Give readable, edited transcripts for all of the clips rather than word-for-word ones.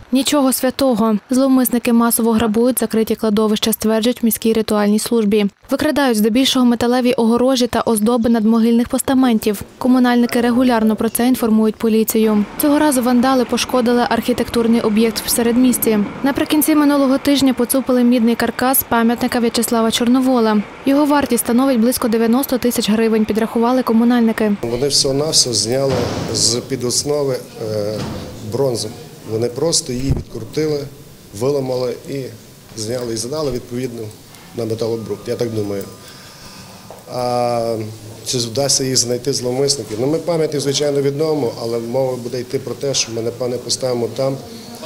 Нічого святого. Зловмисники масово грабують закриті кладовища, стверджують в міській ритуальній службі. Викрадають здебільшого металеві огорожі та оздоби надмогильних постаментів. Комунальники регулярно про це інформують поліцію. Цього разу вандали пошкодили архітектурний об'єкт в середмісті. Наприкінці минулого тижня поцупили мідний каркас пам'ятника В'ячеслава Чорновола. Його вартість становить близько 90 тисяч гривень, підрахували комунальники. Вони всього-навсього зняли з-під основи бронзу. Вони просто її відкрутили, виламали і зняли і задали відповідно на металобрухт, я так думаю. А чи вдасться їх знайти зловмисників? Ми пам'ятник, звичайно, відновимо, але мова буде йти про те, що ми, напевне, поставимо там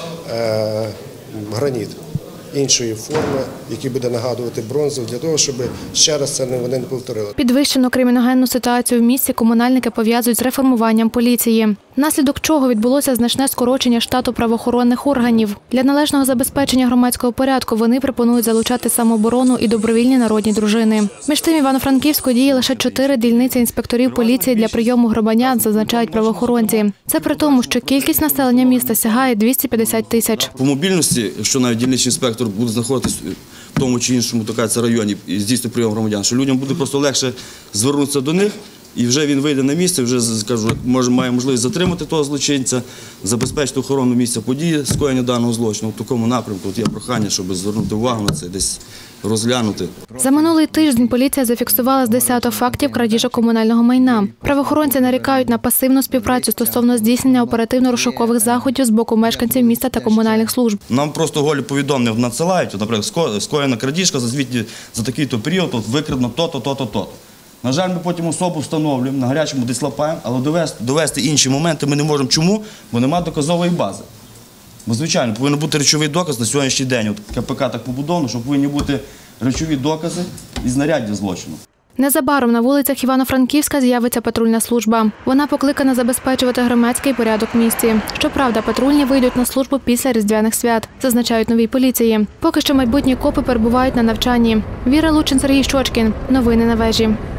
граніт іншої форми, який буде нагадувати бронзу, для того, щоб ще раз це вони не повторили. Підвищену криміногенну ситуацію в місті комунальники пов'язують з реформуванням поліції, внаслідок чого відбулося значне скорочення штату правоохоронних органів. Для належного забезпечення громадського порядку вони пропонують залучати самооборону і добровільні народні дружини. Між тим, Івано-Франківську діє лише 4 дільниці інспекторів поліції для прийому громадян, зазначають правоохоронці. Це при тому, що кількість населення міста сягає 250 тисяч. По мобільності, якщо навіть дільничний інспектор буде знаходитись в тому чи іншому районі і здійснює прийом громадян, що людям буде просто легше звернутися до них, і вже він вийде на місце, вже, скажу, має можливість затримати того злочинця, забезпечити охорону місця події, скоєння даного злочину. В такому напрямку є прохання, щоб звернути увагу на це, десь розглянути. За минулий тиждень поліція зафіксувала з 10 фактів крадіжок комунального майна. Правоохоронці нарікають на пасивну співпрацю стосовно здійснення оперативно-розшукових заходів з боку мешканців міста та комунальних служб. Нам просто голі повідомлення надсилають, наприклад, скоєна крадіжка за такий-то період, викрадено то-то, то-то, то-то. На жаль, ми потім особу встановлюємо, на гарячому десь лапаємо, але довести інші моменти ми не можемо. Чому? Бо немає доказової бази. Бо, звичайно, повинен бути речовий доказ на сьогоднішній день. От КПК так побудовано, що повинні бути речові докази і знаряддя злочину. Незабаром на вулицях Івано-Франківська з'явиться патрульна служба. Вона покликана забезпечувати громадський порядок в місті. Щоправда, патрульні вийдуть на службу після Різдвяних свят, зазначають новій поліції. Поки що майбутні копи перебувають на навчанні. Віра Лучин, Сергій Щочкін. Новини на вежі.